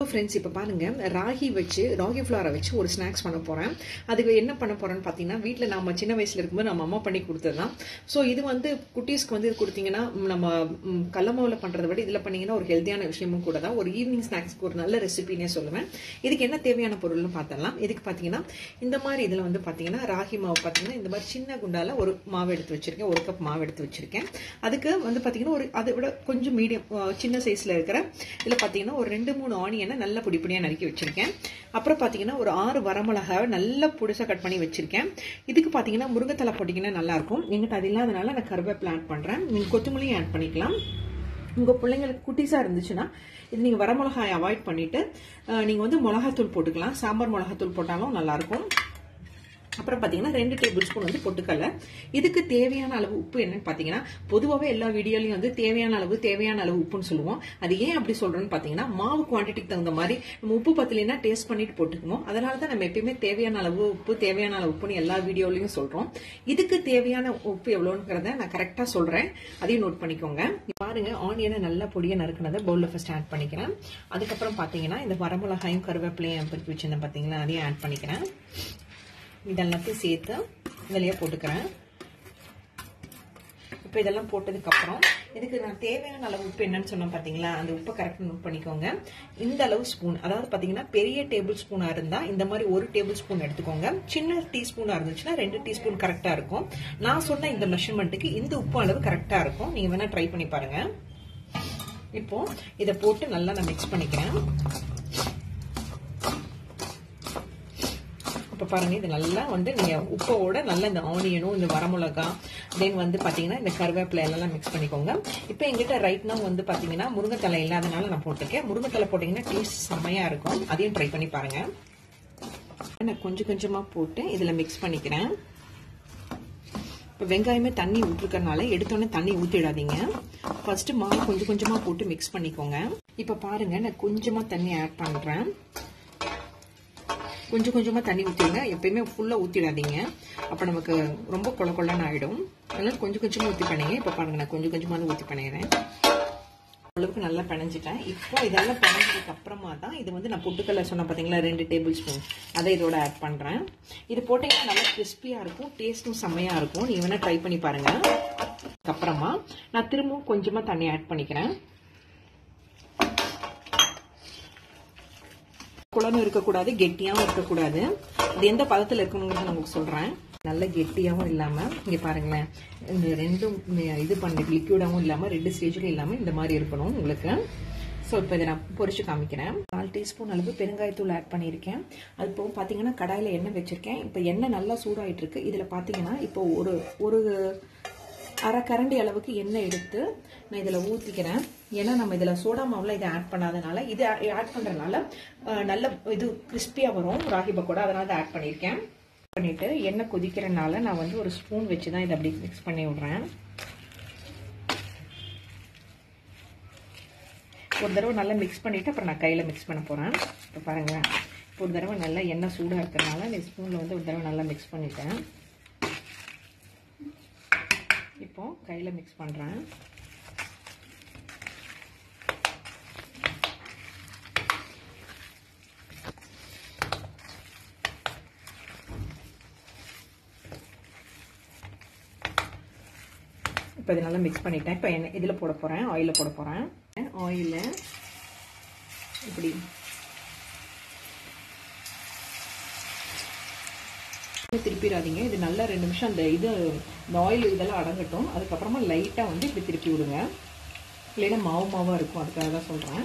Friends, இப்போ பாருங்க ராகி ஃப்ளவரை வச்சு ஒரு ஸ்நாக்ஸ் பண்ண போறேன். அதுக்கு என்ன பண்ண போறேன்னு பார்த்தீங்கன்னா, வீட்டில் நம்ம சின்ன வயசுல இருக்கும்போது நம்ம அம்மா பண்ணி கொடுத்ததுதான். ஸோ இது வந்து குட்டீஸ்க்கு வந்து இது கொடுத்தீங்கன்னா, நம்ம கடலமாவுல பண்றதை விட இதில் பண்ணீங்கன்னா ஒரு ஹெல்த்தியான விஷயமும் கூட தான். ஒரு ஈவினிங் ஸ்நாக்ஸ்க்கு ஒரு நல்ல ரெசிபினே சொல்லுவேன். இதுக்கு என்ன தேவையான பொருள்னு பார்த்தலாம். இதுக்கு பார்த்தீங்கன்னா இந்த மாதிரி இதில் வந்து பார்த்தீங்கன்னா ராகி மாவு பார்த்தீங்கன்னா இந்த மாதிரி சின்ன குண்டால ஒரு மாவு எடுத்து வச்சிருக்கேன். 1 கப் மாவு எடுத்து வச்சிருக்கேன். அதுக்கு வந்து பார்த்தீங்கன்னா ஒரு அதை விட கொஞ்சம் மீடியம் சின்ன சைஸ்ல இருக்கிற இதில் பார்த்தீங்கன்னா ஒரு 2-3 ஆனியனை நல்லா பொடிப்பொடியாக நறுக்கி வச்சிருக்கேன். அப்புறம் பார்த்தீங்கன்னா ஒரு 6 வரமிளகாவை நல்லா புடிசா கட் பண்ணி வச்சிருக்கேன். இதுக்கு பார்த்தீங்கன்னா முருங்கைத்தலை போட்டிங்கன்னா நல்லா இருக்கும். எங்கிட்ட அது இல்லாதனால நான் கருவேப்பிலை ஆட் பண்றேன். நீங்க கொத்தமல்லியும் ஆட் பண்ணிக்கலாம். உங்க பிள்ளைங்களுக்கு குட்டிஸா இருந்துச்சுன்னா இது நீங்க வரமிளகாயை அவாய்ட் பண்ணிட்டு நீங்க வந்து மிளகாத்தூள் போட்டுக்கலாம். சாம்பார் மிளகாத்தூள் போட்டாலும் நல்லா இருக்கும். அப்புறம் பாத்தீங்கன்னா 2 டேபிள் ஸ்பூன் வந்து பொட்டுக்கடலை. இதுக்கு தேவையான அளவு உப்பு என்னன்னு பாத்தீங்கன்னா, பொதுவாகவே எல்லா வீடியோலையும் வந்து தேவையான அளவு உப்புன்னு சொல்லுவோம். அது ஏன் அப்படி சொல்றோம்னு பாத்தீங்கன்னா, மாவு குவான்டிட்டிக்கு தகுந்த மாதிரி நம்ம உப்பு பத்தலைன்னா டேஸ்ட் பண்ணிட்டு போட்டுக்குவோம். அதனாலதான் நம்ம எப்பயுமே தேவையான அளவு உப்புன்னு எல்லா வீடியோலையும் சொல்றோம். இதுக்கு தேவையான உப்பு எவ்வளவுங்கிறத நான் கரெக்டா சொல்றேன். அதையும் நோட் பண்ணிக்கோங்க. பாருங்க, ஆனியனை நல்லா பொடியா நறுக்குனதை பவுல்ல ஃபர்ஸ்ட் ஆட் பண்ணிக்கிறேன். அதுக்கப்புறம் பாத்தீங்கன்னா இந்த வரமிளகாயும் கருவேப்பிலையும் பறிச்சு வச்சிருந்தேன் பாத்தீங்களா, அதையும் ஆட் பண்ணிக்கிறேன். இதெல்லாத்தையும் சேர்த்து இதிலேயே போட்டுக்கிறேன். இப்போ இதெல்லாம் போட்டதுக்கு அப்புறம் இதுக்கு நான் தேவையான அளவு உப்பு என்னன்னு சொன்னேன் பாத்தீங்களா, அந்த உப்பை கரெக்டா நோட் பண்ணிக்கோங்க. இந்த அளவு ஸ்பூன், அதாவது பாத்தீங்கன்னா பெரிய டேபிள் ஸ்பூனா இருந்தா இந்த மாதிரி 1 டேபிள் ஸ்பூன் எடுத்துக்கோங்க. சின்ன டீஸ்பூனா இருந்துச்சுன்னா 2 டீஸ்பூன் கரெக்டா இருக்கும். நான் சொன்ன இந்த மெஷர்மெண்ட்டுக்கு இந்த உப்பு அளவு கரெக்டா இருக்கும். நீங்க வேணா ட்ரை பண்ணி பாருங்க. இப்போ இதை போட்டு நல்லா நான் மிக்ஸ் பண்ணிக்கிறேன். இப்போ பாருங்க, இது நல்லா வந்து நீங்க உப்போட நல்லா இந்த ஆனியனும் இந்த வரமிளகா தென் வந்து பாத்தீங்கன்னா இந்த கருவேப்பிலை எல்லாம் மிக்ஸ் பண்ணிக்கோங்க. இப்போ எங்கிட்ட ரைட் நவ் வந்து பாத்தீங்கன்னா முருங்கைத்தலை இல்லாதனால நான் போட்டிருக்கேன். முருங்கைத்தலை போட்டீங்கன்னா டேஸ்ட் செம்மையா இருக்கும். அதையும் ட்ரை பண்ணி பாருங்க. நான் கொஞ்சமா போட்டு இதுல மிக்ஸ் பண்ணிக்கிறேன். இப்போ வெங்காயமே தண்ணி ஊற்றிருக்கறனால எடுத்தோடனே தண்ணி ஊற்றிடாதீங்க. ஃபர்ஸ்ட் மாவு கொஞ்சமா போட்டு மிக்ஸ் பண்ணிக்கோங்க. இப்போ பாருங்க, நான் கொஞ்சமா தண்ணி ஆட் பண்றேன். கொஞ்சமா தண்ணி ஊற்றிடுங்க. எப்பயுமே ஃபுல்லா ஊற்றிடாதீங்க, அப்ப நமக்கு ரொம்ப கொள்ளன்னு ஆயிடும். அதனால கொஞ்சமா ஊற்றி பண்ணீங்க. இப்போ பாருங்க, நான் கொஞ்சமா ஊற்றி பண்ணிடுறேன். அளவுக்கு நல்லா பிணைஞ்சிட்டேன். இப்போ இதெல்லாம் பிணைஞ்சதுக்கு அப்புறமா தான் இது வந்து நான் பொட்டுக்கடலை சொன்ன பாத்தீங்களா 2 டேபிள் ஸ்பூன் அதை இதோட ஆட் பண்றேன். இது போட்டீங்கன்னா நல்லா கிறிஸ்பியா இருக்கும், டேஸ்டும் செம்மையா இருக்கும். நீங்க வேணா ட்ரை பண்ணி பாருங்க. அப்புறமா நான் திரும்பவும் கொஞ்சமா தண்ணி ஆட் பண்ணிக்கிறேன். குழம்பு இருக்கக்கூடாது, கெட்டியாவும் இருக்கக்கூடாது. அது எந்த பதத்துல இருக்கணும்னு நான் சொல்றேன். நல்ல கெட்டியாவும் இல்லாம, இங்க பாருங்களேன், இந்த ரெண்டும் இது பண்ண லிக்விடாவும் இல்லாம 2 ஸ்டேஜ்லயும் இல்லாம இந்த மாதிரி இருக்கணும் உங்களுக்கு. ஸோ இப்போ இதை நான் பொரிச்சு காமிக்கிறேன். 4 டீஸ்பூன் அளவு பெருங்காயத்தூள் ஆட் பண்ணியிருக்கேன். அது போக பார்த்தீங்கன்னா கடாயில் எண்ணெய் வச்சிருக்கேன். இப்போ எண்ணெய் நல்லா சூடாயிட்டு இருக்கு. இதில் பார்த்தீங்கன்னா இப்போ ஒரு அரை கரண்டி அளவுக்கு எண்ணெய் எடுத்து நான் இதில் ஊற்றிக்கிறேன். ஏன்னா நம்ம இதில் சோடா மாவுல இதை ஆட் பண்ணாதனால, இது ஆட் பண்றதுனால நல்ல இது கிறிஸ்பியா வரும் ராகி பக்கோடா. அதனால இதை ஆட் பண்ணியிருக்கேன். பண்ணிட்டு எண்ணெய் கொதிக்கிறனால நான் வந்து ஒரு ஸ்பூன் வச்சு தான் இதை அப்படி மிக்ஸ் பண்ணி விடுறேன். ஒரு தடவை நல்லா மிக்ஸ் பண்ணிட்டு அப்புறம் நான் கையில மிக்ஸ் பண்ண போறேன். இப்போ பாருங்க, இப்போ ஒரு தடவை நல்லா எண்ணெய் சூடா இருக்கிறதுனால இந்த ஸ்பூன்ல வந்து ஒரு தடவை நல்லா மிக்ஸ் பண்ணிட்டேன். இப்போ கையில மிக்ஸ் பண்றேன். இப்போ இது நல்லா மிக்ஸ் பண்ணிட்டேன். இப்போ இதில் போட போறேன், ஆயில போட போறேன். ஆயில இப்படி திருப்பிடாதீங்க. இது நல்லா 2 நிமிஷம் இந்த ஆயில் இதெல்லாம் அடங்கட்டும். அதுக்கப்புறமா லைட்டா வந்து இப்படி திருப்பி விடுங்க. இல்லைன்னா மாவா இருக்கும், அதுக்காக தான் சொல்றேன்.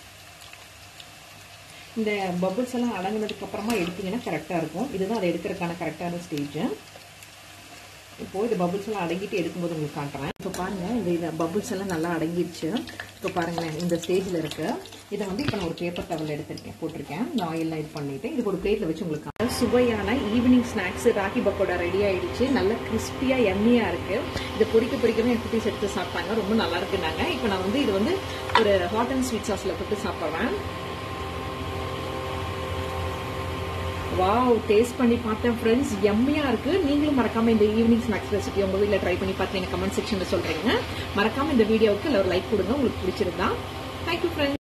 இந்த பபிள்ஸ் எல்லாம் அடங்கினதுக்கு அப்புறமா எடுத்தீங்கன்னா கரெக்டா இருக்கும். இதுதான் அதை எடுக்கிறதுக்கான கரெக்டான ஸ்டேஜ். இப்போ இந்த பபிள்ஸ் எல்லாம் அடங்கிட்டு எடுக்கும்போது உங்களுக்கு காட்டுறேன். இப்போ பாருங்க, இந்த பபிள்ஸ் எல்லாம் நல்லா அடங்கிடுச்சு. இப்போ பாருங்களேன், இந்த ஸ்டேஜ்ல இருக்கு. இதை வந்து இப்போ நான் ஒரு பேப்பர் டவல் போட்டிருக்கேன். இந்த ஆயில்லாம் இது பண்ணிட்டு இதுக்கு ஒரு பிளேட்ல வச்சு உங்களுக்கு சுவையான evening snacks ragi pakoda ready ஆயிடுச்சு. நல்லா கிறிஸ்பியா எம்மியா இருக்கு. இதை பொரிக்கவே என் குட்டீஸ் எடுத்து சாப்பிட்டாங்க. ரொம்ப நல்லா இருக்குனாங்க. இப்போ நான் வந்து இது வந்து ஒரு ஹாட் அண்ட் ஸ்வீட் சாஸ்ல போட்டு சாப்பிடுறேன். வாவ், டேஸ்ட் பண்ணி பார்த்தேன் ஃப்ரெண்ட்ஸ், எம்மியா இருக்கு. நீங்களும் மறக்காம இந்த ஈவினிங் ஸ்நாக்ஸ் ரெசிபி உங்க வீட்ல ட்ரை பண்ணி பார்த்து எனக்கு கமெண்ட் செக்ஷன்ல சொல்றீங்க. மறக்காம இந்த வீடியோவுக்கு ஒரு லைக் கொடுங்க உங்களுக்கு பிடிச்சிருந்தா. Thank you friends.